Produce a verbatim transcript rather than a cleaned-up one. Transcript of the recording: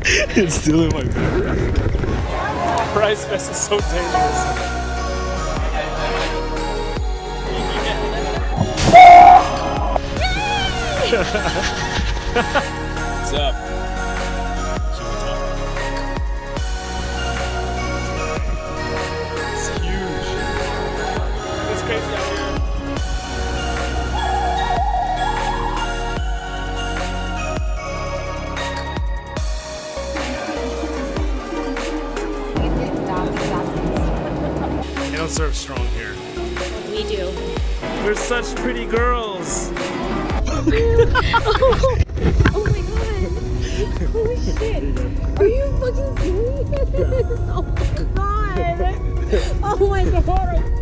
It's still in my backpack. Prize Fest is so dangerous. What's up? Should we talk? It's huge. It's crazy out here. They don't serve strong here. We do. We're such pretty girls. Oh my god! Holy shit! Are you fucking serious? Oh my god! Oh my god!